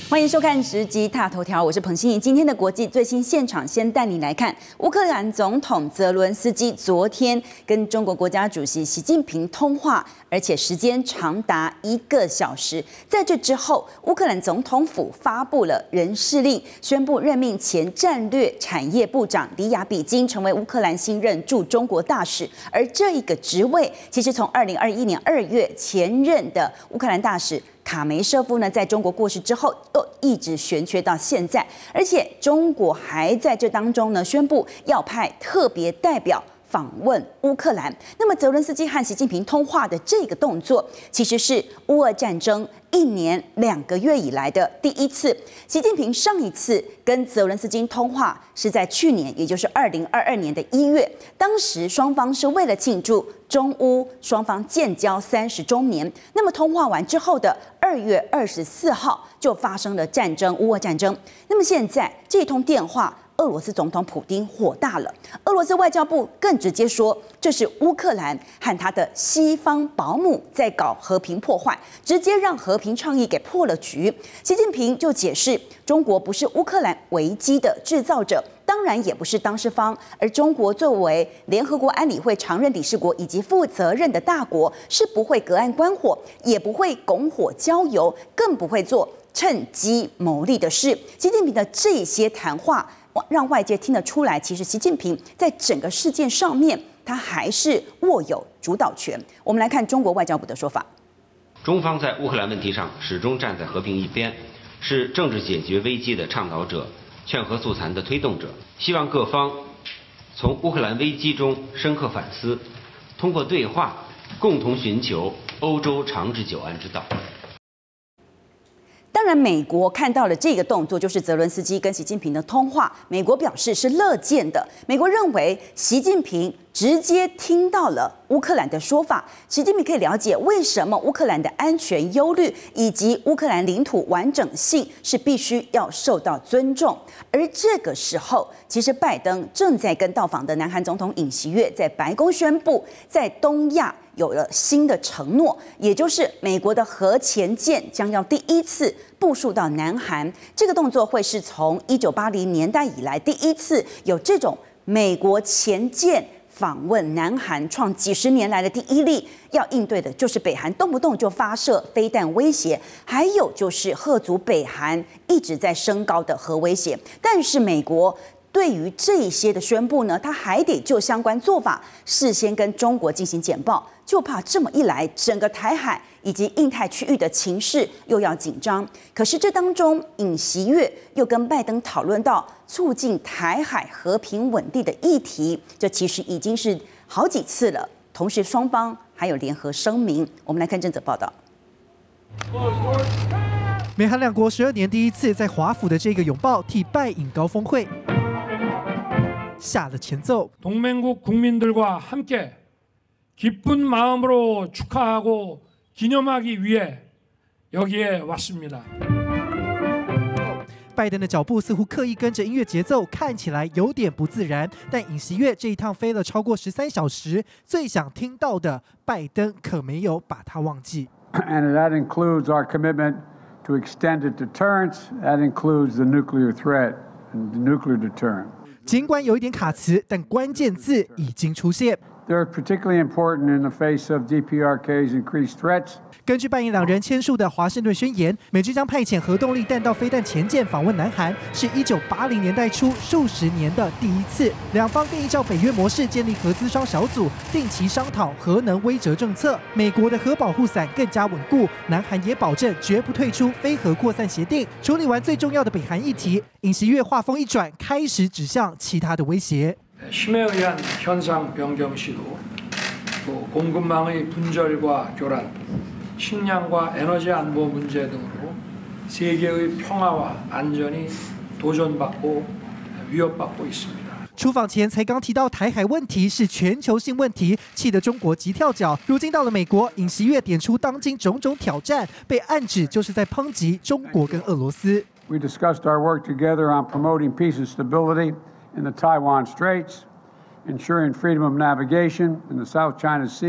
欢迎收看《直击大头条》，我是彭欣怡。今天的国际最新现场，先带你来看乌克兰总统泽伦斯基昨天跟中国国家主席习近平通话，而且时间长达1个小时。在这之后，乌克兰总统府发布了人事令，宣布任命前战略产业部长里亚比金成为乌克兰新任驻中国大使。而这一个职位，其实从2021年2月前任的乌克兰大使卡梅舍夫呢，在中国过世之后，又一直悬缺到现在，而且中国还在这当中呢，宣布要派特别代表访问乌克兰。那么泽伦斯基和习近平通话的这个动作，其实是乌俄战争1年2个月以来的第一次。习近平上一次跟泽伦斯基通话是在去年，也就是2022年的1月，当时双方是为了庆祝中乌双方建交30周年。那么通话完之后的2月24号就发生了战争，乌俄战争。那么现在这通电话，俄罗斯总统普丁火大了，俄罗斯外交部更直接说，这是乌克兰和他的西方保姆在搞和平破坏，直接让和平倡议给破了局。习近平就解释，中国不是乌克兰危机的制造者，当然也不是当事方，而中国作为联合国安理会常任理事国以及负责任的大国，是不会隔岸观火，也不会拱火浇油，更不会做趁机牟利的事。习近平的这些谈话，让外界听得出来，其实习近平在整个事件上面，他还是握有主导权。我们来看中国外交部的说法： 中方在乌克兰问题上始终站在和平一边，是政治解决危机的倡导者，劝和促谈的推动者。希望各方从乌克兰危机中深刻反思，通过对话共同寻求欧洲长治久安之道。 当然，美国看到了这个动作，就是泽伦斯基跟习近平的通话，美国表示是乐见的。美国认为习近平直接听到了乌克兰的说法，习近平可以了解为什么乌克兰的安全忧虑以及乌克兰领土完整性是必须要受到尊重。而这个时候，其实拜登正在跟到访的南韩总统尹锡悦在白宫宣布，在东亚有了新的承诺，也就是美国的核潜舰将要第一次部署到南韩。这个动作会是从1980年代以来第一次有这种美国潜舰访问南韩，创几10年来的第一例。要应对的就是北韩动不动就发射飞弹威胁，还有就是嚇阻北韩一直在升高的核威胁。但是美国对于这些的宣布呢，他还得就相关做法事先跟中国进行简报，就怕这么一来，整个台海以及印太区域的情势又要紧张。可是这当中，尹锡悦又跟拜登讨论到促进台海和平稳定的议题，这其实已经是好几次了。同时，双方还有联合声明。我们来看这则报道。 美韩两国12年第一次在华府的这个拥抱，替拜尹高峰会下了前奏。 동맹국 국민들과 함께 기쁜 마음으로 축하하고 기념하기 위해 여기에 왔습니다. 拜登的脚步似乎刻意跟着音乐节奏，看起来有点不自然。但尹锡悦这一趟飞了超过13小时，最想听到的，拜登可没有把它忘记。 And that includes our commitment to extended deterrence. That includes the nuclear threat and the nuclear deterrent. 尽管有一点卡词，但关键字已经出现。 They're particularly important in the face of DPRK's increased threats. 根据拜印两人签署的华盛顿宣言，美军将派遣核动力弹道飞弹潜舰访问南韩，是1980年代初数十年的第一次。两方便依照北约模式建立核咨商小组，定期商讨核能威慑政策。美国的核保护伞更加稳固，南韩也保证绝不退出非核扩散协定。处理完最重要的北韩议题，尹锡悦话锋一转，开始指向其他的威胁。 힘에 의한 현상 변경 시도, 또 공급망의 분절과 교란, 식량과 에너지 안보 문제 등으로 세계의 평화와 안전이 도전받고 위협받고 있습니다. 出访前才刚提到台海问题是全球性问题，气得中国急跳脚。如今到了美国，尹锡悦点出当今种种挑战，被暗指就是在抨击中国跟俄罗斯。 We discussed our work together on promoting peace and stability in the Taiwan Straits, ensuring freedom of navigation in the South China Sea,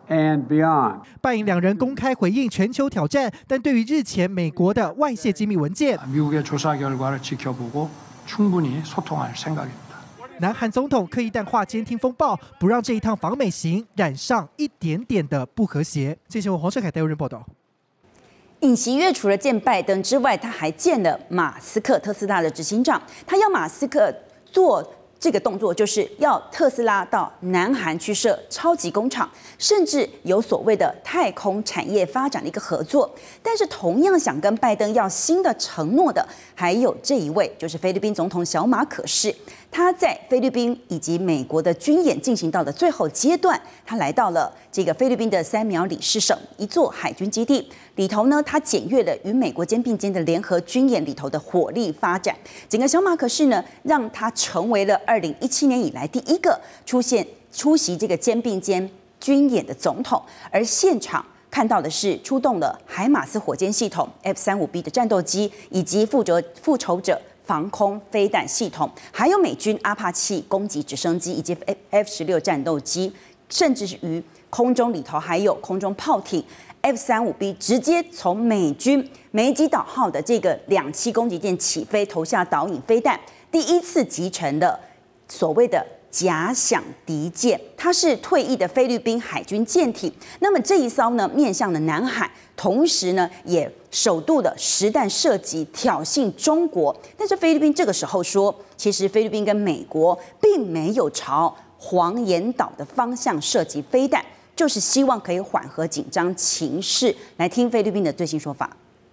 and beyond. 拜登两人公开回应全球挑战，但对于日前美国的外泄机密文件， 미국의 조사 결과를 지켜보고 충분히 소통할 생각입니다. 南韩总统刻意淡化监听风暴，不让这一趟访美行染上一点点的不和谐。这新闻黄世凯带入报道。 尹锡悦除了见拜登之外，他还见了马斯克，特斯拉的执行长。他要马斯克做这个动作，就是要特斯拉到南韩去设超级工厂，甚至有所谓的太空产业发展的一个合作。但是，同样想跟拜登要新的承诺的，还有这一位，就是菲律宾总统小马可仕。他在菲律宾以及美国的军演进行到的最后阶段，他来到了这个菲律宾的三苗里士省一座海军基地里头呢，他检阅了与美国肩并肩的联合军演里头的火力发展。整个小马可仕呢，让他成为了2017年以来第一个出席这个肩并肩军演的总统，而现场看到的是出动了海马斯火箭系统 F-35B 的战斗机，以及复仇者防空飞弹系统，还有美军阿帕契攻击直升机以及 F-16战斗机，甚至于空中里头还有空中炮艇 F-35B 直接从美军梅基岛号的这个2栖攻击舰起飞，投下导引飞弹，第一次集成了所谓的假想敌舰，它是退役的菲律宾海军舰艇。那么这一艘呢，面向了南海，同时呢，也首度的实弹射击挑衅中国。但是菲律宾这个时候说，其实菲律宾跟美国并没有朝黄岩岛的方向射击飞弹，就是希望可以缓和紧张情势。来听菲律宾的最新说法。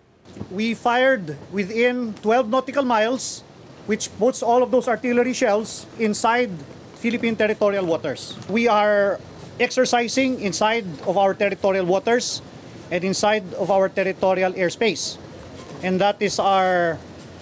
We fired within 12 nautical miles, which puts all of those artillery shells inside Philippine territorial waters. We are exercising inside of our territorial waters and inside of our territorial airspace. And that is our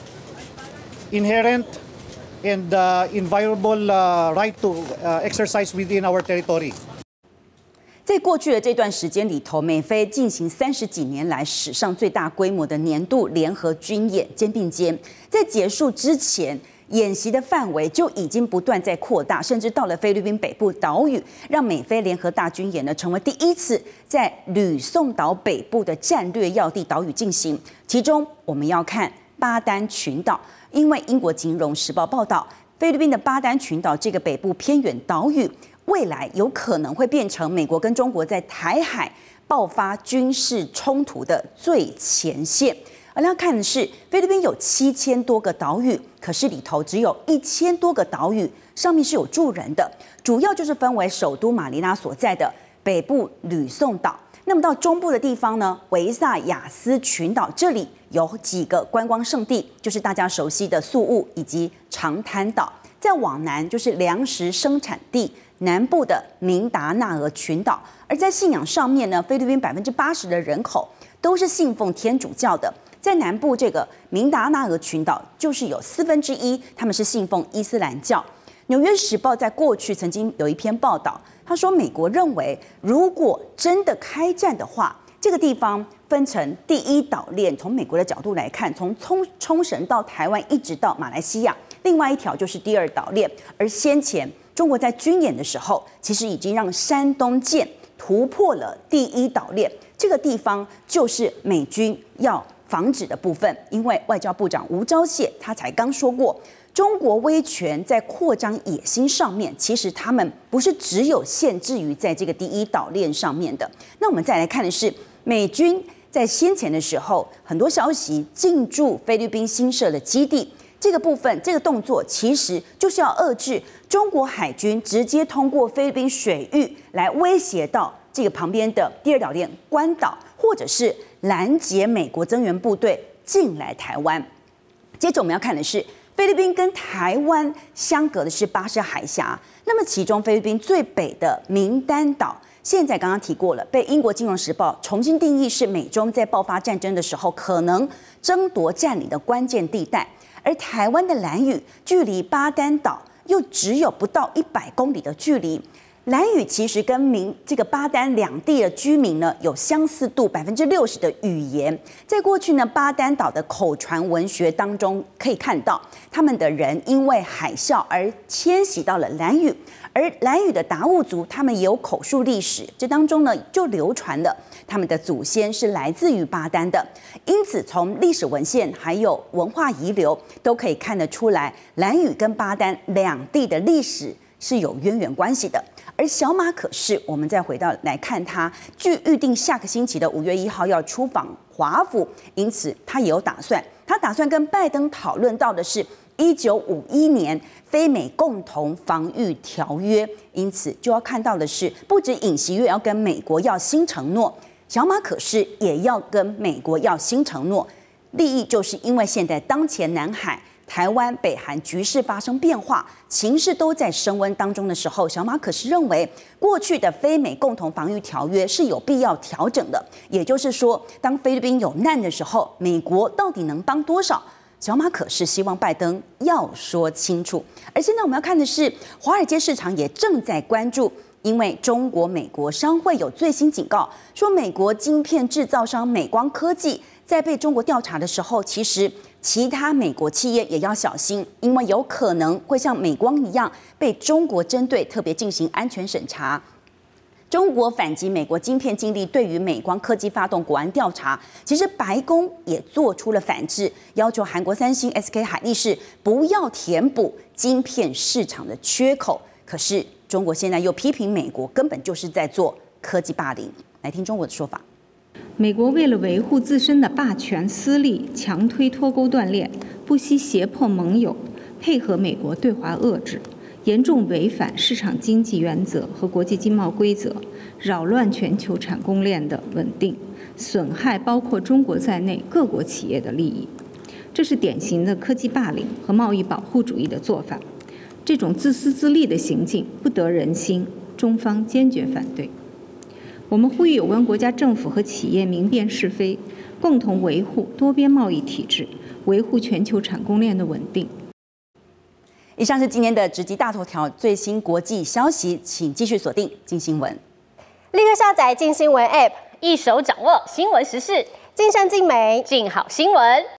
inherent and inviolable right to exercise within our territory. 在过去的这段时间里头，美菲进行30几年来史上最大规模的年度联合军演肩并肩，在结束之前，演习的范围就已经不断在扩大，甚至到了菲律宾北部岛屿，让美菲联合大军演呢成为第一次在吕宋岛北部的战略要地岛屿进行。其中我们要看巴丹群岛，因为英国金融时报报道，菲律宾的巴丹群岛这个北部偏远岛屿，未来有可能会变成美国跟中国在台海爆发军事冲突的最前线。而要看的是，菲律宾有7000多个岛屿，可是里头只有1000多个岛屿上面是有住人的，主要就是分为首都马尼拉所在的北部吕宋岛。那么到中部的地方呢，维萨亚斯群岛这里有几个观光胜地，就是大家熟悉的宿务以及长滩岛。再往南就是粮食生产地南部的明达纳俄群岛。而在信仰上面呢，菲律宾80%的人口都是信奉天主教的。在南部这个明达纳俄群岛，就是有1/4他们是信奉伊斯兰教。纽约时报在过去曾经有一篇报道，他说美国认为，如果真的开战的话，这个地方分成第一岛链，从美国的角度来看，从冲绳到台湾一直到马来西亚，另外一条就是第二岛链。而先前中国在军演的时候，其实已经让山东舰突破了第一岛链，这个地方就是美军要防止的部分。因为外交部长吴钊燮他才刚说过，中国威权在扩张野心上面，其实他们不是只有限制于在这个第一岛链上面的。那我们再来看的是，美军在先前的时候，很多消息进驻菲律宾新设的基地，这个部分这个动作其实就是要遏制中国海军直接通过菲律宾水域来威胁到这个旁边的第二岛链关岛，或者是拦截美国增援部队进来台湾。接着我们要看的是，菲律宾跟台湾相隔的是巴士海峡，那么其中菲律宾最北的名丹岛，现在刚刚提过了，被英国金融时报重新定义是美中在爆发战争的时候可能争夺占领的关键地带。而台湾的兰屿距离巴丹岛又只有不到100公里的距离， 兰语其实跟这个巴丹两地的居民呢有相似度60%的语言。在过去呢，巴丹岛的口传文学当中可以看到，他们的人因为海啸而迁徙到了兰语，而兰语的达悟族他们也有口述历史，这当中呢就流传了他们的祖先是来自于巴丹的。因此，从历史文献还有文化遗留都可以看得出来，兰语跟巴丹两地的历史是有渊源关系的。而小马可是，我们再回到来看他，据预定下个星期的5月1号要出访华府，因此他也有打算，跟拜登讨论到的是1951年非美共同防御条约，因此就要看到的是，不止尹锡悦要跟美国要新承诺，小马可是也要跟美国要新承诺，利益就是因为现在当前南海、台湾、北韩局势发生变化，情势都在升温当中的时候，小马可是认为过去的非美共同防御条约是有必要调整的。也就是说，当菲律宾有难的时候，美国到底能帮多少？小马可是希望拜登要说清楚。而现在我们要看的是，华尔街市场也正在关注。因为中国美国商会有最新警告，说美国晶片制造商美光科技在被中国调查的时候，其实其他美国企业也要小心，因为有可能会像美光一样被中国针对，特别进行安全审查。中国反击美国晶片禁令，对于美光科技发动国安调查。其实白宫也做出了反制，要求韩国三星、SK 海力士不要填补晶片市场的缺口。可是中国现在又批评美国根本就是在做科技霸凌。来听中国的说法。 美国为了维护自身的霸权私利，强推脱钩断链，不惜胁迫盟友配合美国对华遏制，严重违反市场经济原则和国际经贸规则，扰乱全球产供链的稳定，损害包括中国在内各国企业的利益。这是典型的科技霸凌和贸易保护主义的做法。这种自私自利的行径不得人心，中方坚决反对。我们呼吁有关国家政府和企业明辨是非，共同维护多边贸易体制，维护全球产供链的稳定。 以上是今天的直击大头条，最新国际消息，请继续锁定镜新闻。 立刻下载镜新闻 App， 一手掌握新闻时事，尽善尽美，尽好新闻。